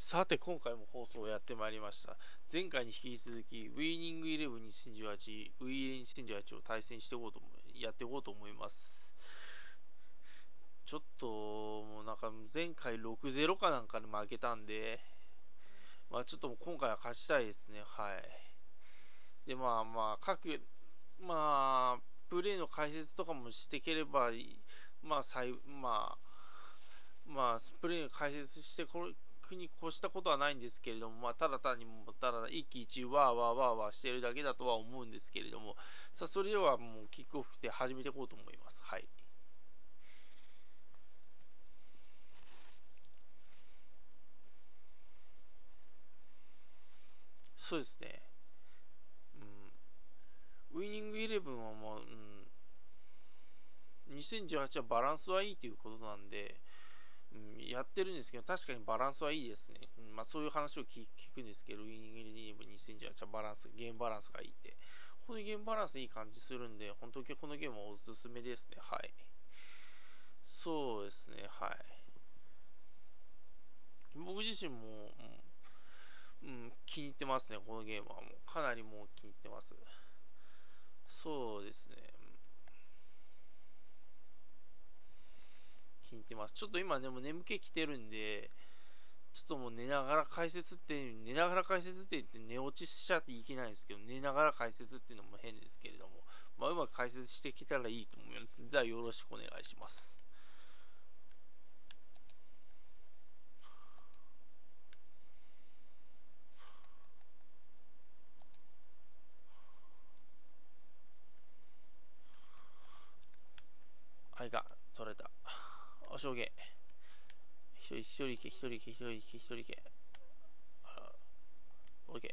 さて今回も放送をやってまいりました。前回に引き続きウィニングイレブン2018、ウィーレン2018を対戦していこうとやっていこうと思います。ちょっともうなんか前回6-0かなんかで負けたんで、まあちょっともう今回は勝ちたいですね。はい。でまあプレーの解説とかもしていければまあプレーの解説してに越したことはないんですけれども、ただ単にただ一喜一憂わーわーわーわーしてるだけだとは思うんですけれども、さあそれではもうキックオフで始めていこうと思います。はい。そうですね。ウイニングイレブンはもう、2018はバランスはいいということなんで、やってるんですけど、確かにバランスはいいですね。そういう話を聞くんですけど、ウイニングイレブン2018はゲームバランスがいいって。このゲームバランスいい感じするんで、本当にこのゲームはおすすめですね。はい。そうですね。はい。僕自身も、気に入ってますね。このゲームはもうかなりもう気に入ってます。そうですね。気に入ってます。ちょっと今でも眠気きてるんで、ちょっともう寝ながら解説って言って寝落ちしちゃっていけないんですけど、寝ながら解説っていうのも変ですけれども、うまく解説してきたらいいと思います。ではよろしくお願いします。はい、取れた。おしょげ。一人行け、一人行け、一人行け、一人行け。オッケ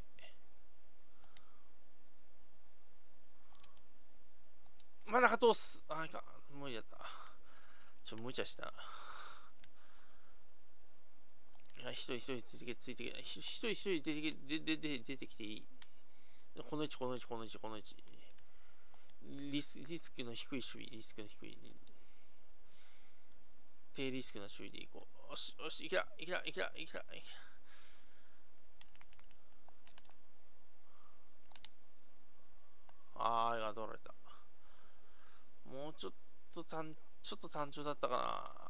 ー。真ん中通す。あ、いかん。無理だった。無茶したな。一人一人ついてけ。一人一人出てきていい。この位置、この位置、この位置、この位置。リスクの低い守備、リスクの低い。低リスクな守備でいこう。よし、よし、いけた、いけた、いけた、いけた。あー、取られた。もうちょっと単調だったかな。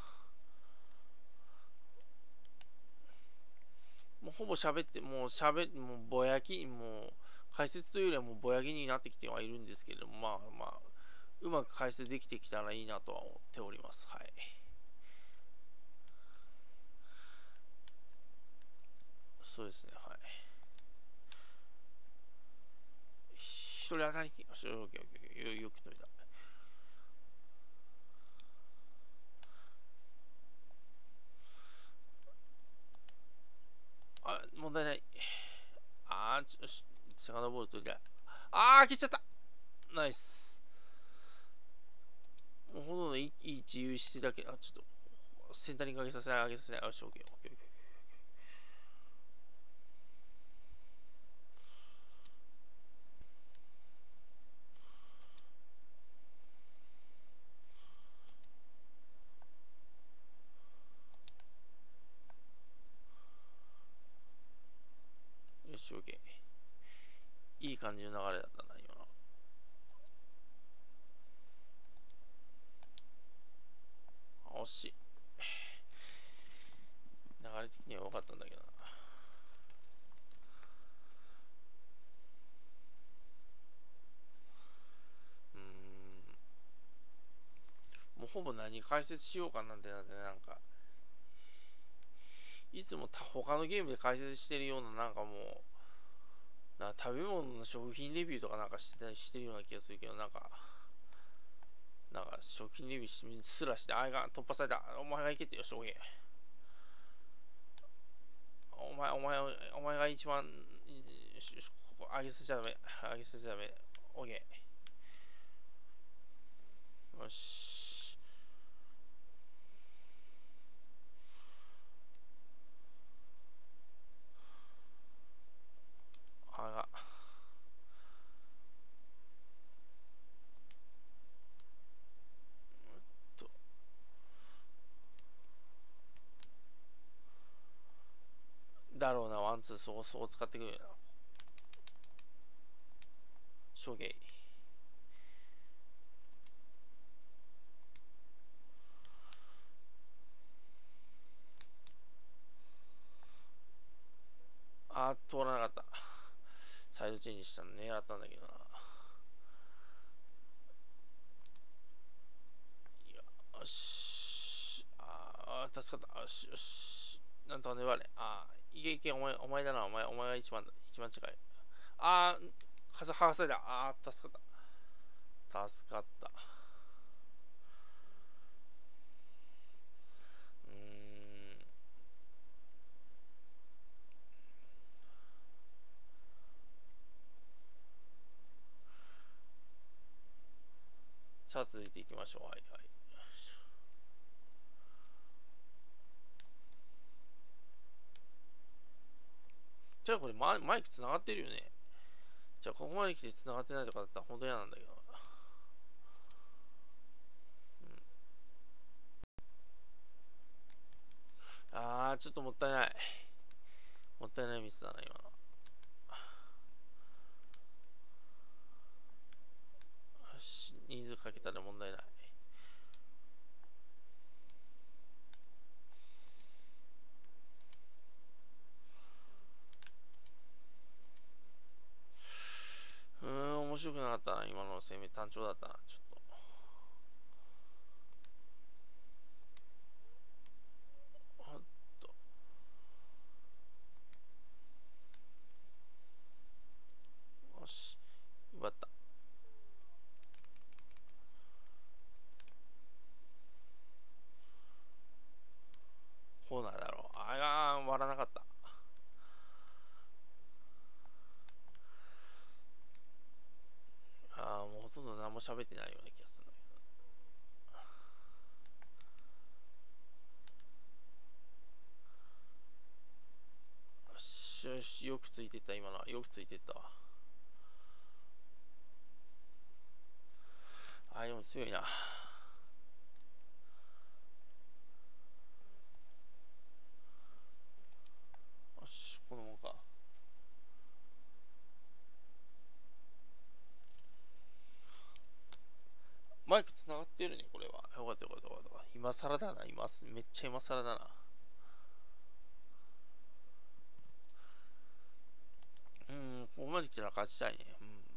もうほぼ喋って、もうぼやき、もう解説というよりはもうぼやきになってきてはいるんですけれども、うまく解説できてきたらいいなとは思っております。はい。そうですね、はい。一人当たりき、よし、オッケーオッケー、よく止めた。あ、問題ない。よし、セカンドボール取りたい。消しちゃった。ナイス。もうほとんどいい自由してだけ、ちょっと、センターに上げさせない、上げさせない。よし、オッケー、オッケー、オッケー。よし、オッケー。いい感じの流れだったな、今の。惜しい。流れ的には良かったんだけどな。もうほぼ何解説しようかなんてなんか、いつも他のゲームで解説してるような、なんかもう、食べ物の食品レビューとかなんかしてるような気がするけど、なんか食品レビューすらして、あれが突破された。お前がいけてよ、しょうげ。お前が一番、上げさせちゃダメ。上げさせちゃダメ。オッケー。よし。あが。 だろうな、ワンツー、そう使ってくるよな。処刑。通らなかった。サイドチェンジしたの狙ったんだけどな。よし。助かった。よし、よし。なんとか粘れ。いけいけ、お前だな。お前が一番近い。剥がされた。助かった。助かった。さあ、続いていきましょう。はいはい。じゃあこれマイクつながってるよね。じゃあここまで来てつながってないとかだったら本当嫌なんだけど。ちょっともったいない。もったいないミスだな、今の。よし、人数かけたら問題ない。面白くなかったな、今の攻め単調だったな、ちょっと。よし、奪った。コーナーだろう。割らなかった。もうほとんど何も喋ってないような気がするんだけど。よし、よし、よくついてった、今のは。よくついてったわ。でも強いな。よし、このもんか。マイクつながってるね、これは。よかったよかったよかった。今更だな、めっちゃ今更だな。ここまで来たら勝ちたいね。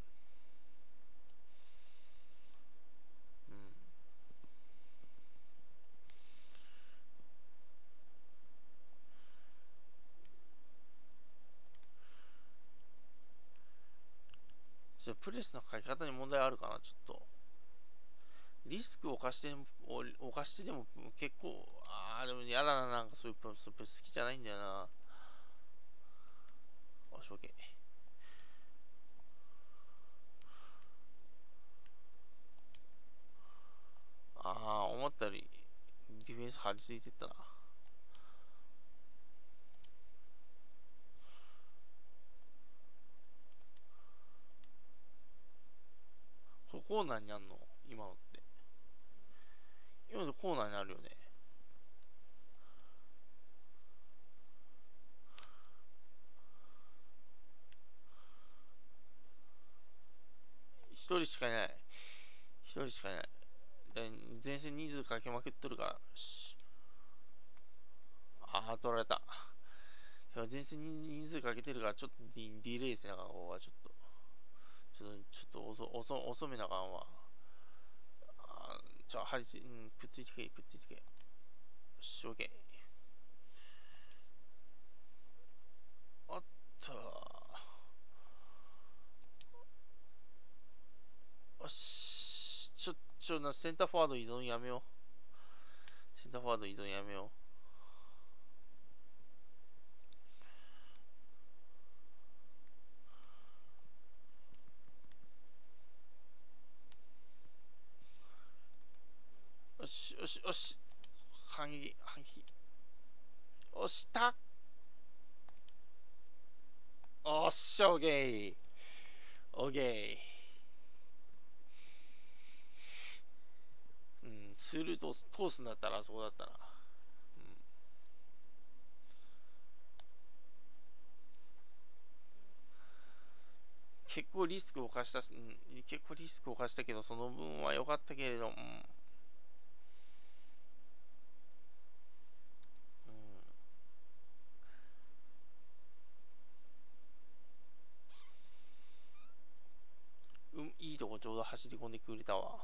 プレスの書き方に問題あるかな、ちょっと。リスクを犯してでも結構、でも嫌だな、なんかそういうプレス好きじゃないんだよな。OK。思ったよりディフェンス張り付いてったな。これコーナーにあんの今のって。今のコーナーになるよね。一人しかいない。一人しかいない。前線人数かけまくっとるから。取られた。前線に人数かけてるから、ちょっとディレイですね、ここはちょっと。ちょっと遅めなあかんわ。張り付いて、くっついてけ、くっついてけ。よし、オッケー。おっと。よし。センターフォワード依存やめよう。センターフォワード依存やめよう。よし、よし、よし。反撃。押した。おっしゃ、オッケー。オッケー。スルー通すんだったらそこだったな。 結構リスクを冒した、結構リスクを冒したけど、その分は良かったけれど、いいとこちょうど走り込んでくれたわ。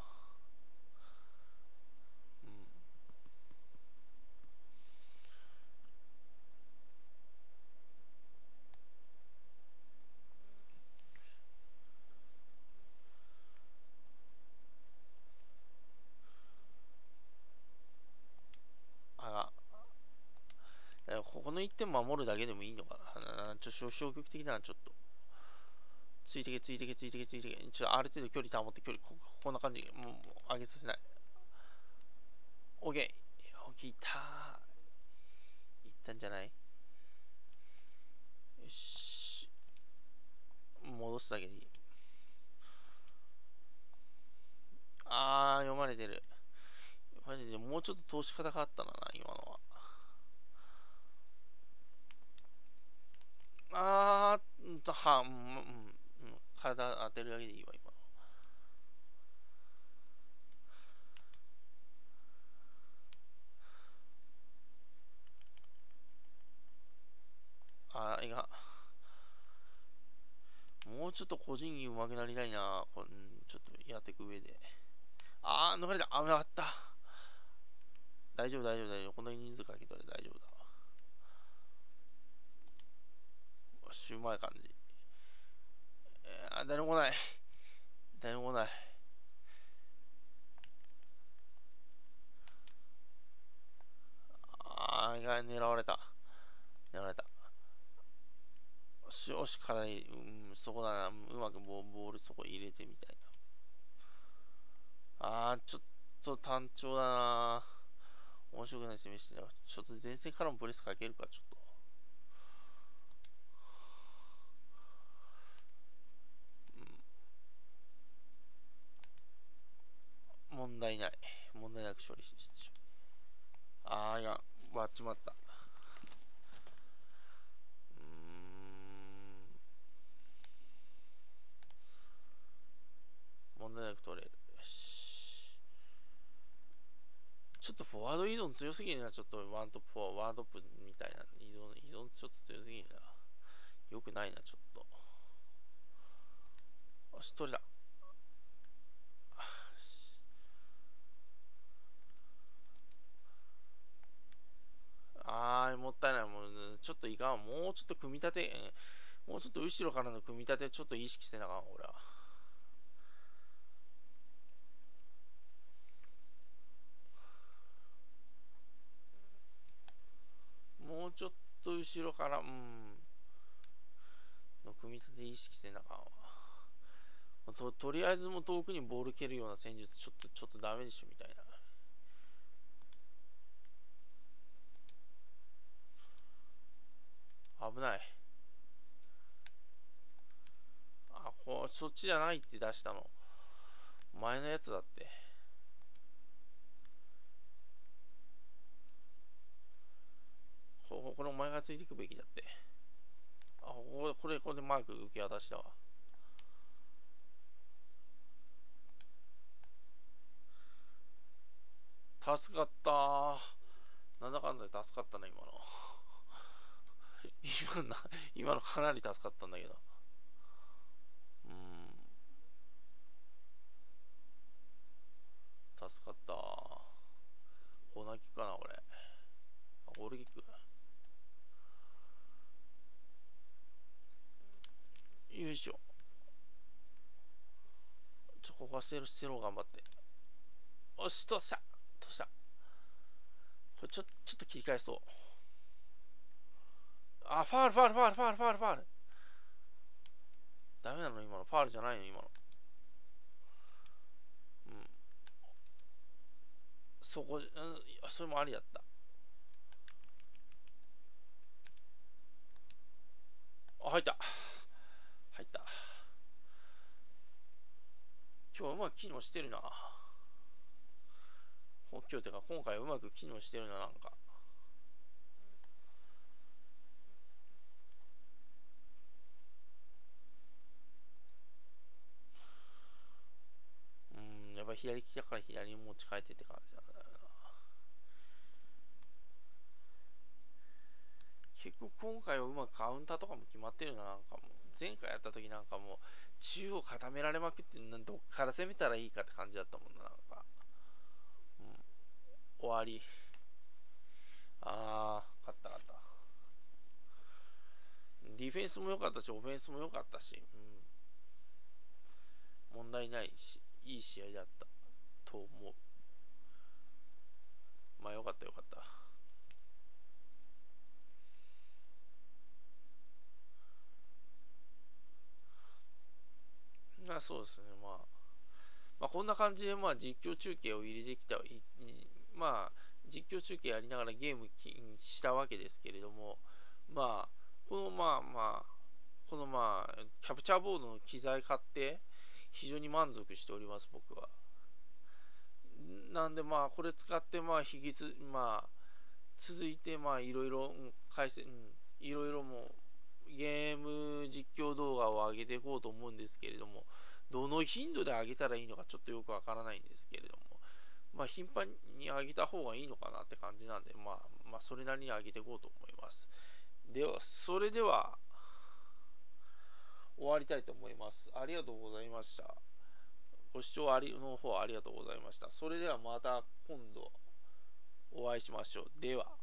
ここの1点守るだけでもいいのかな。消極的な、ちょっと。ついてけ、ついてけ、ついてけ、ついてけ。ある程度距離保って、こんな感じ。もう上げさせない。オッケー。オッケー、いったー。いったんじゃない？よし。戻すだけでいい。読まれてる。マジでもうちょっと通し方があったな、今のは。体当てるだけでいいわ、今の。いや。もうちょっと個人技上手くなりたいな。ちょっとやっていく上で。逃れた。危なかった。大丈夫、大丈夫、大丈夫。こんなに人数かけたら大丈夫だ。よし、うまい感じ。誰も来ない。誰も来ない。狙われた。狙われた。よし、よし、からい、そこだな。うまくボールそこ入れてみたいな。ちょっと単調だな。面白くない攻めしてね。ちょっと前線からもプレスかけるか、ちょっと。問題ない。問題なく処理してしまう。いや、割っちまった。問題なく取れる。よし。ちょっとフォワード依存強すぎるな。ちょっとワントップ、ワントップみたいな依存ちょっと強すぎるな。よくないな、ちょっと。よし、取れた。もったいない。もう、ちょっといかん。もうちょっと組み立て、もうちょっと後ろからの組み立てちょっと意識してなあかん、俺は。もうちょっと後ろから、の組み立て意識してなあかんわ。とりあえずもう遠くにボール蹴るような戦術ちょっとダメでしょみたいな。危ない。そっちじゃないって出したの。前のやつだって。これお前がついていくべきだって。これマーク受け渡したわ。助かったー。なんだかんだで助かったな、今の。今のかなり助かったんだけど。助かったー。コーナーキックかな、これ。ゴールキック。よいしょ。ここはセロ頑張って。よし、どうした。これちょっと切り返そう。ファール。ダメなの今の。ファールじゃないの今の。それもありだった。入った。今日はうまく機能してるな。今回うまく機能してるな、なんか。 左利きだから左に持ち替えてって感じなんだよな。結局今回はうまくカウンターとかも決まってるな。なんかもう前回やった時なんかもう中央固められまくってどっから攻めたらいいかって感じだったもんな。なんか、うん、終わり。勝った勝った。ディフェンスも良かったしオフェンスも良かったし、問題ないしいい試合だったと思う。まあ良かった良かった。そうですね、まあこんな感じで実況中継を入れてきた、まあ実況中継やりながらゲームしたわけですけれども、このキャプチャーボードの機材買って非常に満足しております、僕は。なんでこれ使って続いていろいろいろいろもうゲーム実況動画を上げていこうと思うんですけれども、どの頻度で上げたらいいのかちょっとよくわからないんですけれども、頻繁に上げた方がいいのかなって感じなんで、それなりに上げていこうと思います。では、それでは終わりたいと思います。ありがとうございました。ご視聴の方ありがとうございました。それではまた今度お会いしましょう。では。